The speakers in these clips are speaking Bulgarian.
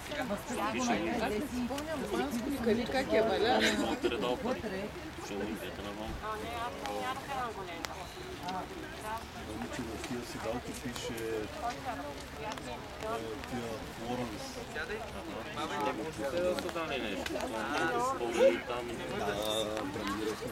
Кали как е, валя? Че в тия седалки пише тия Лоренс. Те да са дали нещо. Там Преминирахме.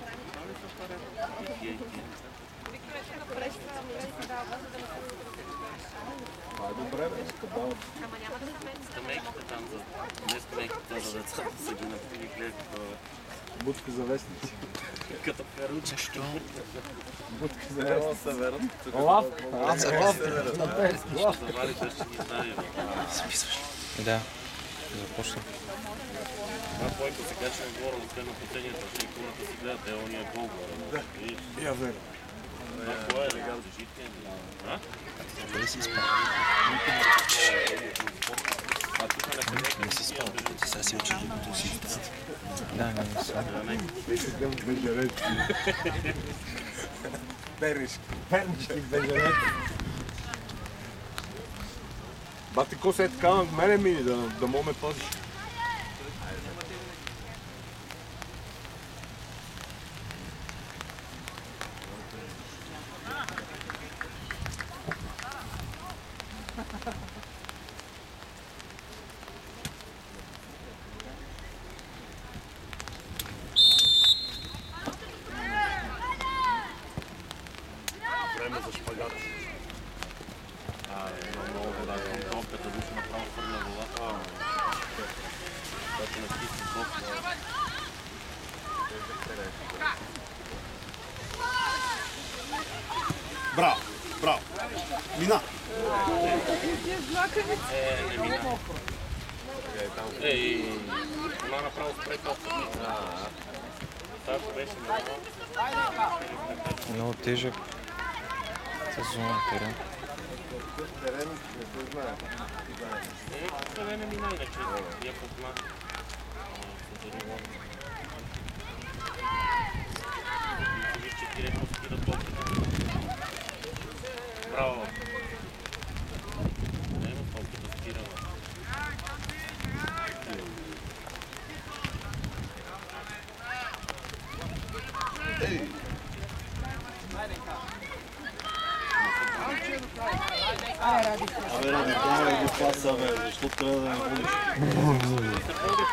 Това е добре, бе. Скамейките там за... Не скамейките за децата са ги напили клетко. Будка за вестници. Като перуче. Що? Будка за вестници. Северът. Лав! Лав! Завали да ще ги знае. Записваш? Да. Започна. Това който сега ще говоря от те на последнията, ще и хората си гледат, ония гол горе. Я верно. Това е легално житие. А? Къде си спал? Не си спал, ти сега си учиш докато си. Да, не си. Беше към Бежарецки. Пернишки Бежарецки. Бати, ко се е така на мене мини, да мога ме пазиш. Време за шпагат. Много вода към топката, души направо хвърля вода. Когато не стисне топка. Браво, браво. Мина. Не мина. Ей, она направо спре топката. Това беше Много тежък сезон терен. Терен не се знае. Това не мина иначе. Я попна. Виж, че директно спира топката. Браво! Нема топката спирала. Абе, ради това го паса, бе, защо трябва да не водиш?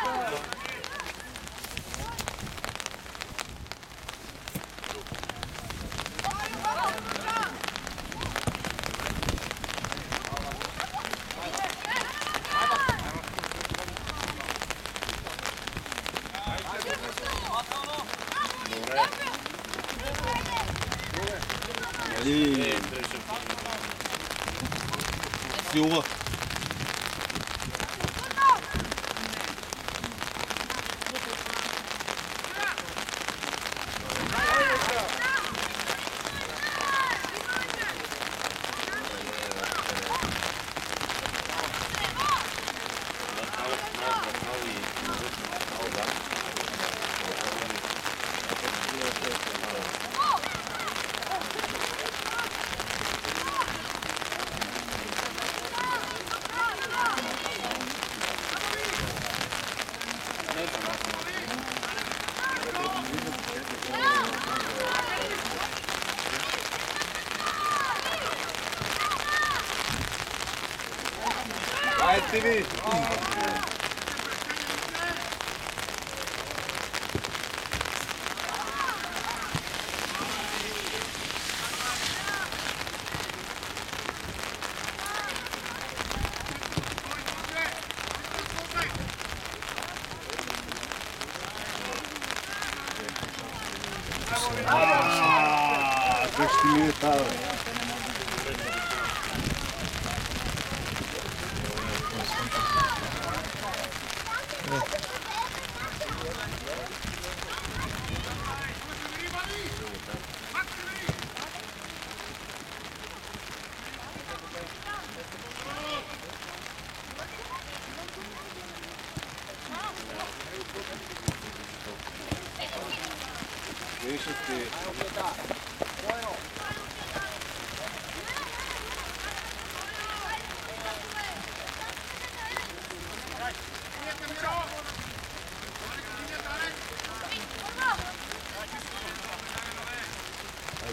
Нали... Силва. Ай, ти ви! Как ще ми е това?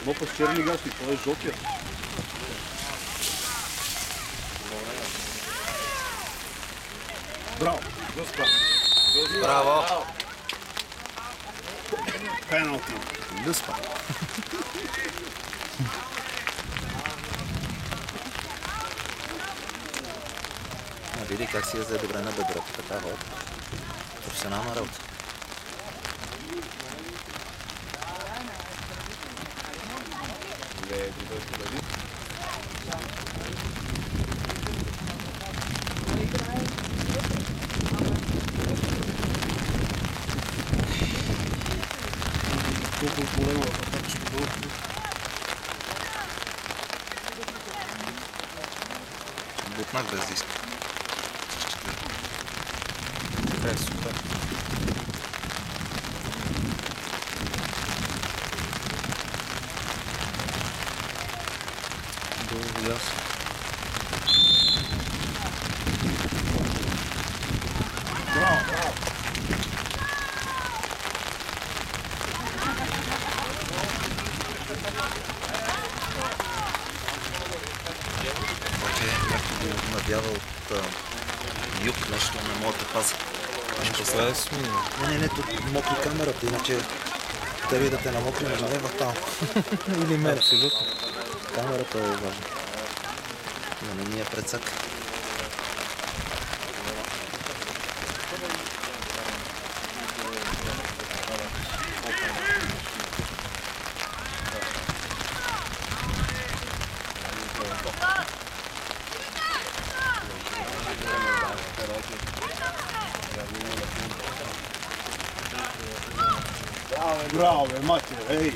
Мопа с черни гаси, той е жокер. Браво! Браво! Пеналти. Люспа. Види как си я взе добре на бедрото, такава професионална работа. Колко голема атака ще бъде. Бутнах без диск. Е, супер. Долу ясно. Браво, браво! Обаче някой го надява от юг, нещо не мога да паза. Това е смина. Не, тук мокри камерата, иначе да видите на мокри мъжове в там. Или мен. Абсолютно. Камерата е важна. Но не ни е прецак. Браво, бе, мате, ей!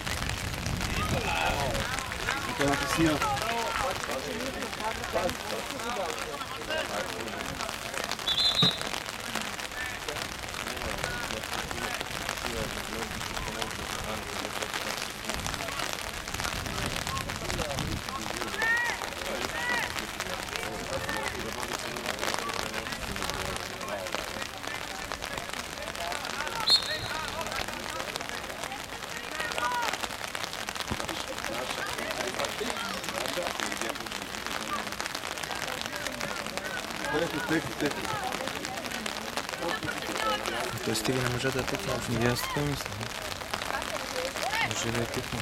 Виканата сия. Теки. Той Стиви не може да е тъкнал. И аз така мисля. Може да е тъкнал.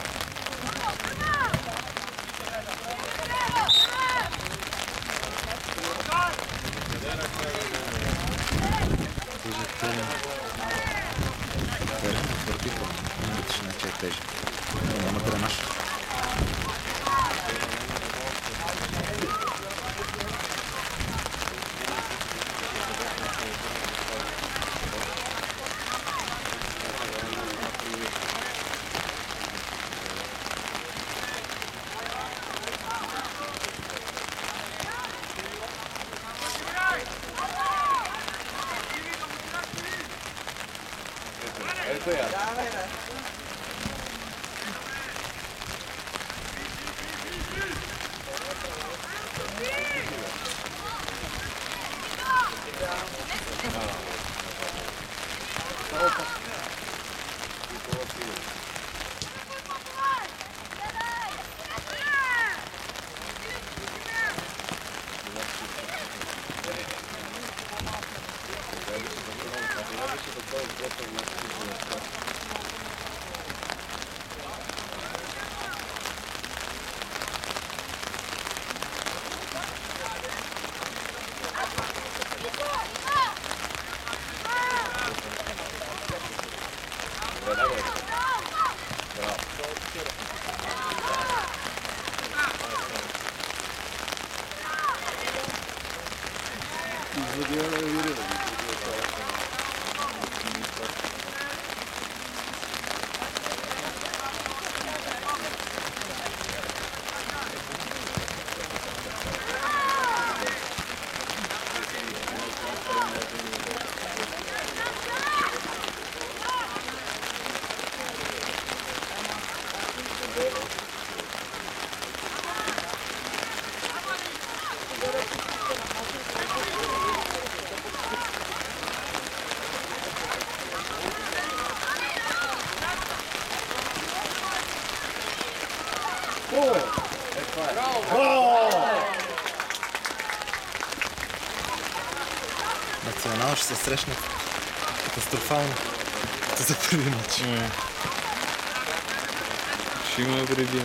Тежък терен. Терен е твърдител. Не видиш, иначе е тежък. Няма дренаж. Национал ще се срещнат катастрофално, като за първи матч. Ще има вреди.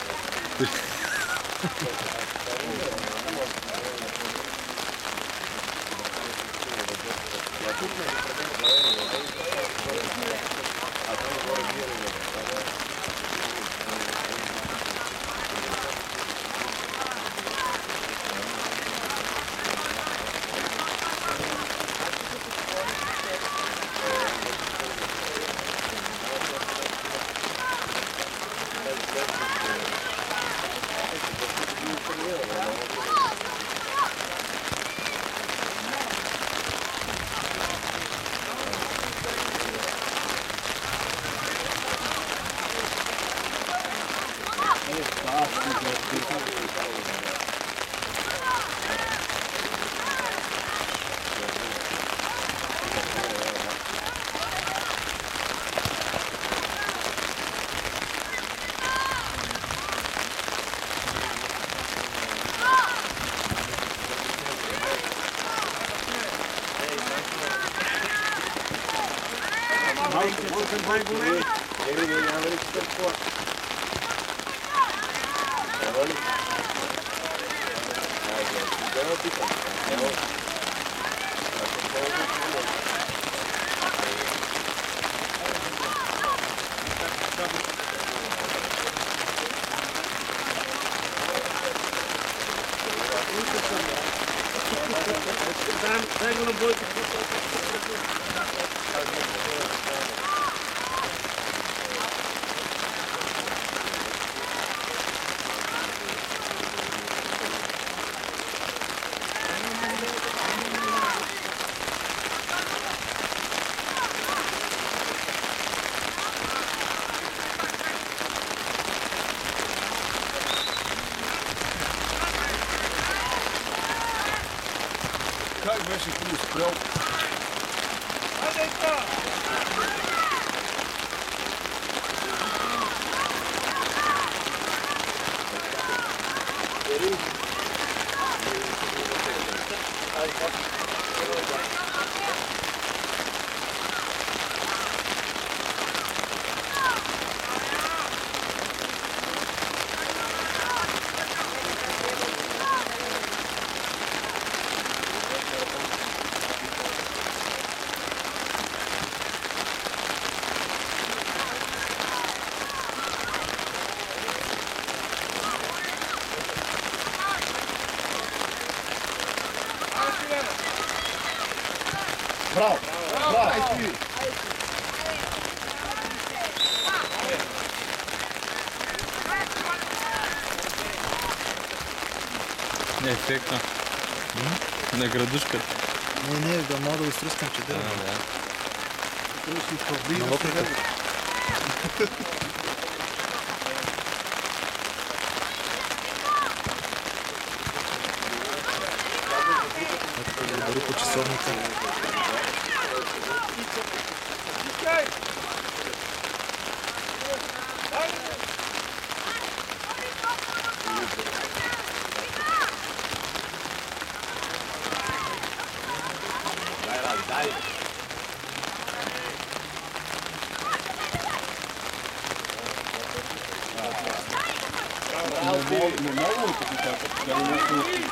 Как беше хубаво спрял? Браво! Браво! Не, ефектно. На градушката. Не, да мога да го изтрускам, че да. На лопника. Дори по часовника. Не мога да така, да не мога.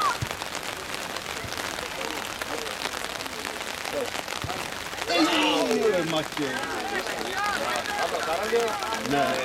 Махе. Не.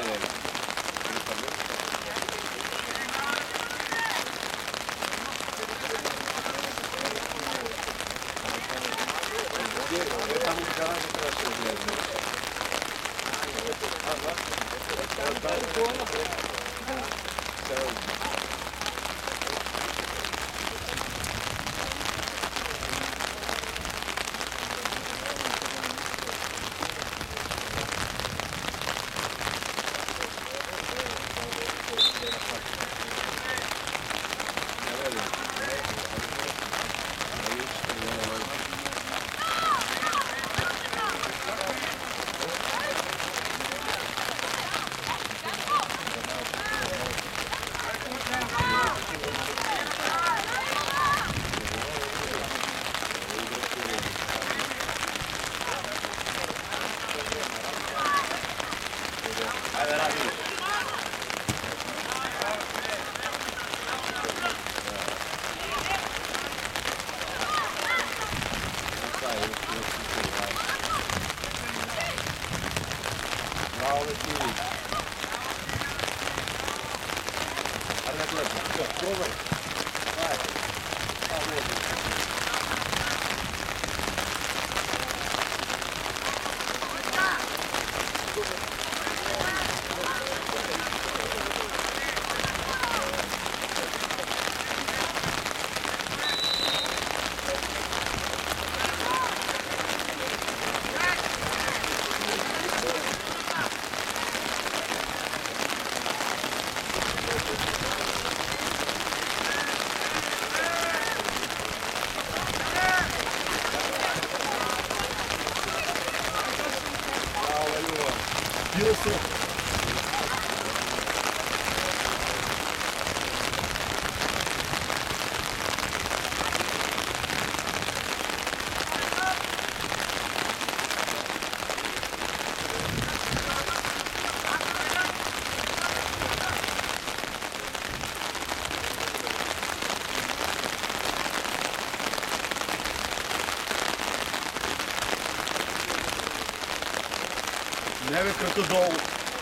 Не викрито долу.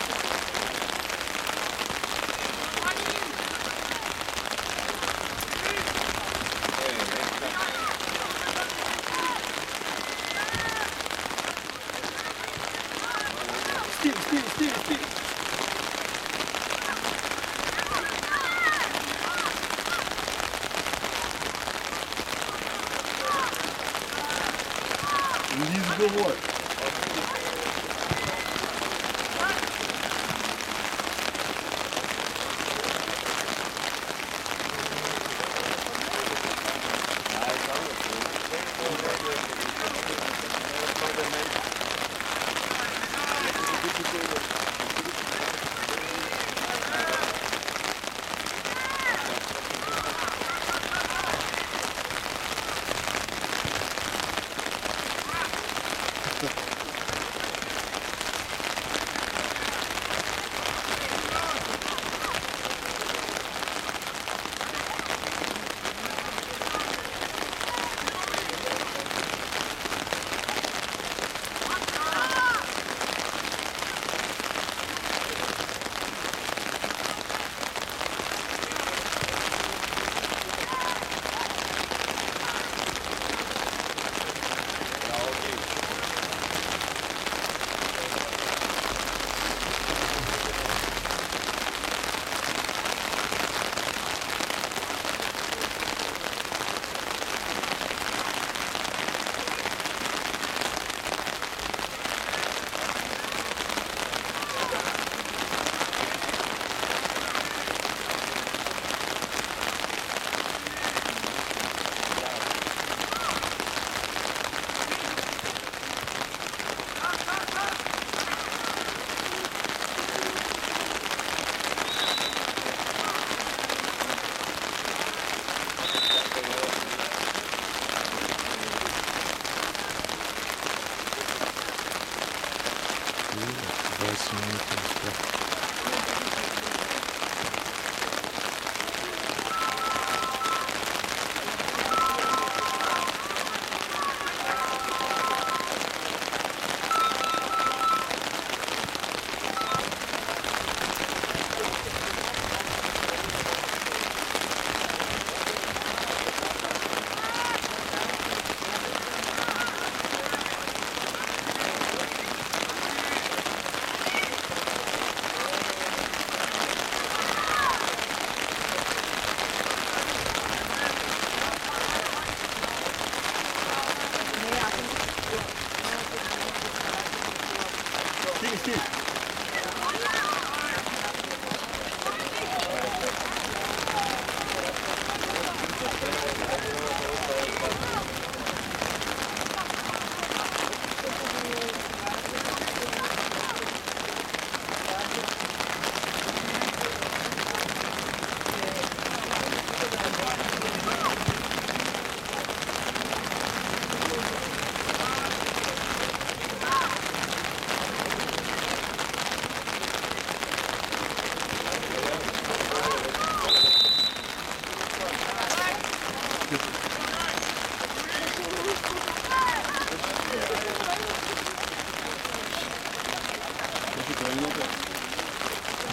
Стій. Лізь головою.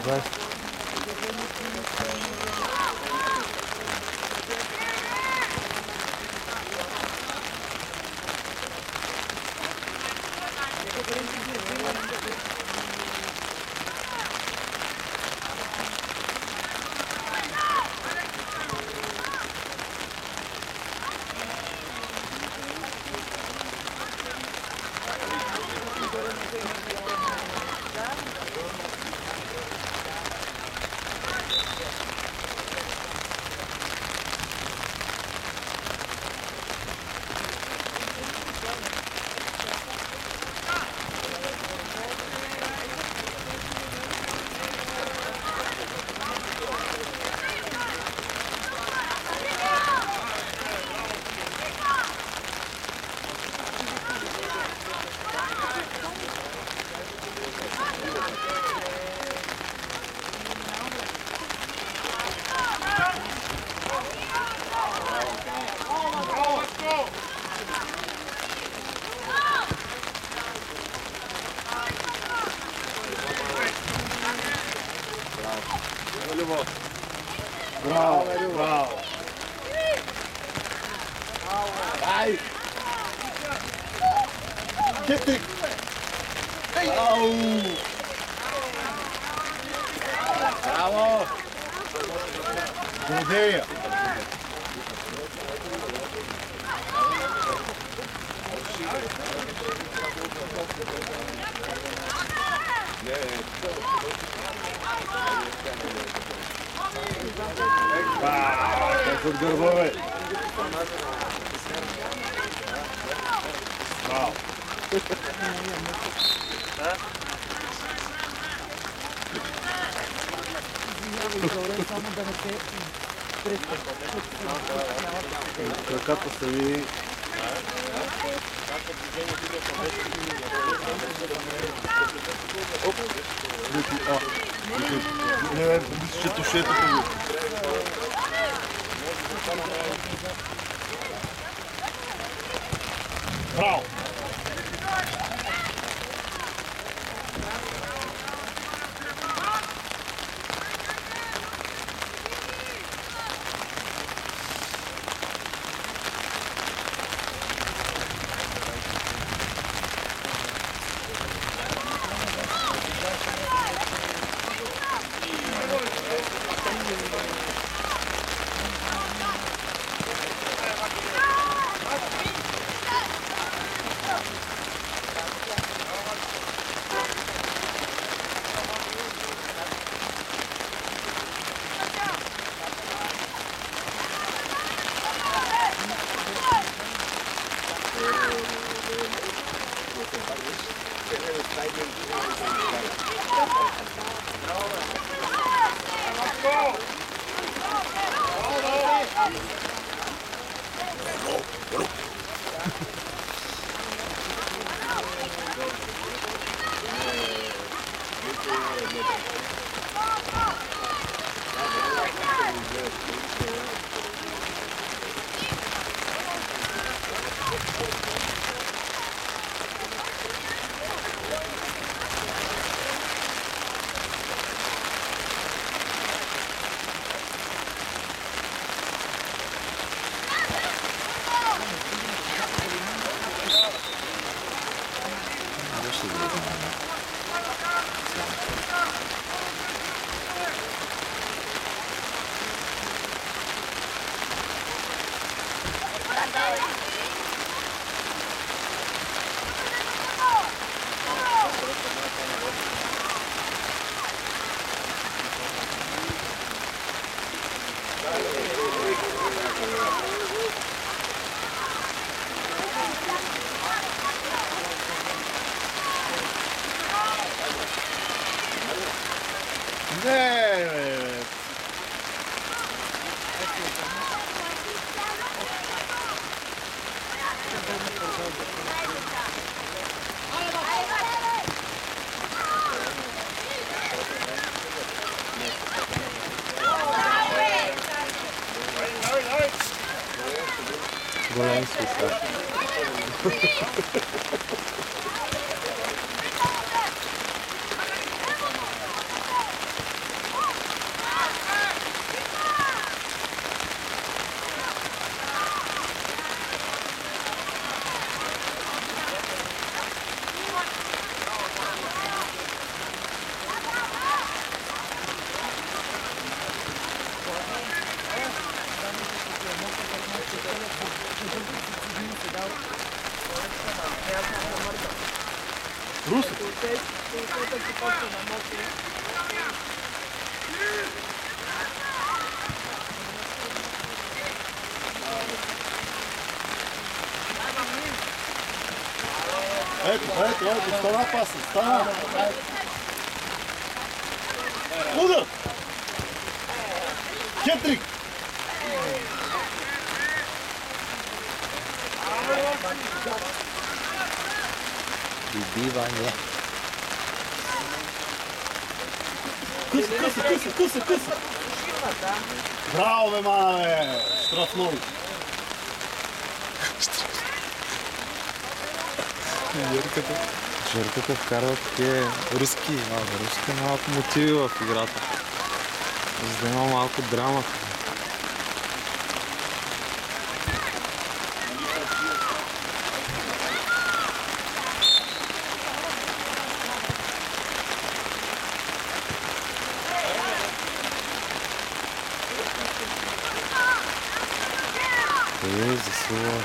20. Bravo, bravo. Dai. Che Bravo. Buona Sul Gorbove. Bravo. Краката се види. Не, мисля, че тушето го. Браво! Голям свистак. Руси. Ето, стана паса, стана. Удар! Хетрик! Прибиване. Къса! Браво, бе, мана, бе! Штрафной! Жърката вкарва такива руски малко мотиви в играта. За да има малко драма. Засила.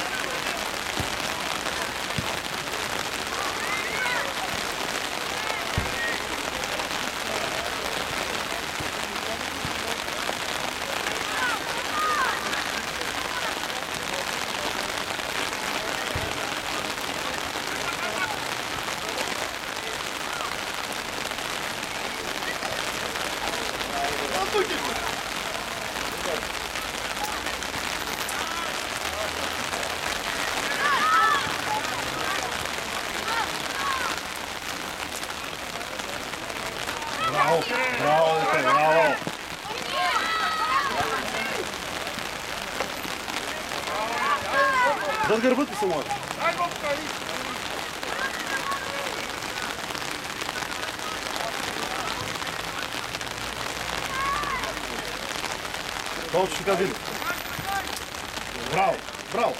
Браво, дете, браво! Зад гърба ти се може. Точно така, Дили. Браво!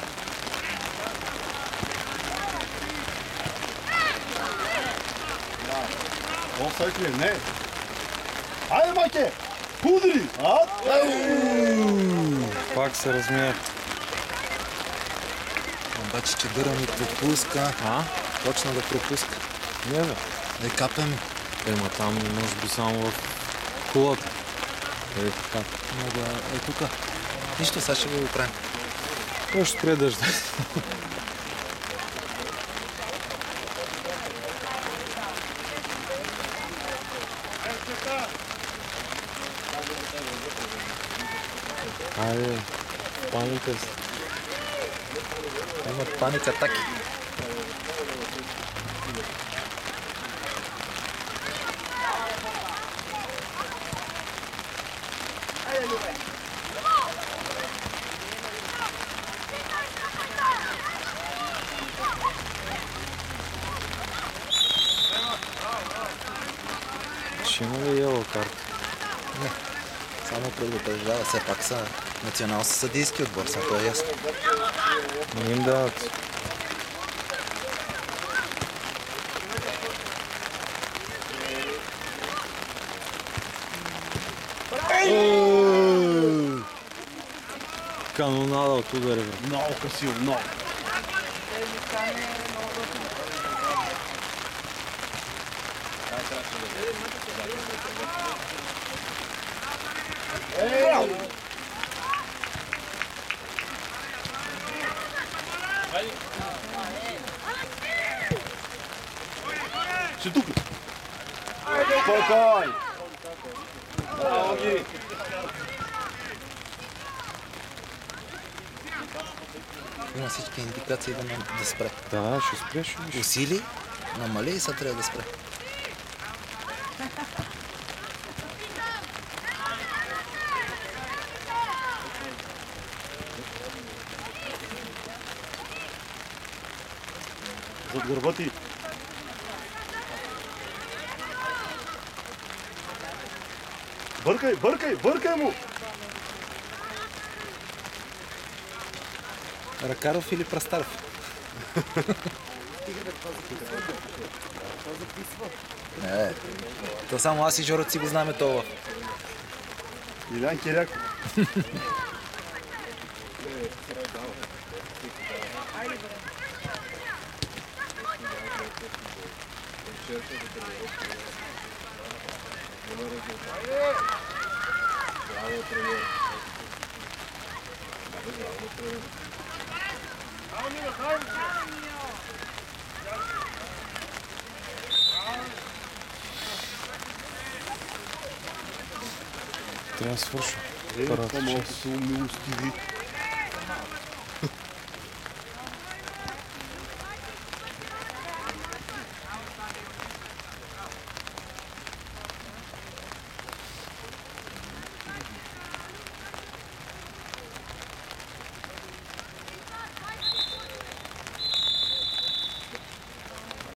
Офсайд ли? Не. Айде, майке! Пудри! Пак се размия. Обаче, че Дъра ми пропуска. Почна да пропуска. Не, бе. Да капем. Ема там може би само в кулата. Така. Много е тука. Нищо, сега ще го оправим. Той ще спре дъжда. Айде, паника си. Имат паник атаки. Ще има ли йело карта? Не. Само предупреждава. Все пак са национално съдийски отбор. Сега това е ясно. Не им дават. Канонада от удари. Много красиво, много. Ще тук. Спокой. Има всички индикации да спре. Да, ще спреш. Усили, намали и сега трябва да спре. Зад гърба ти. Бъркай му! Ракаров или Прастаров? Не, то само аз и Жорът си го знаме това. Илян Киряков. Трябва да свършва. По-малко се умилостиви.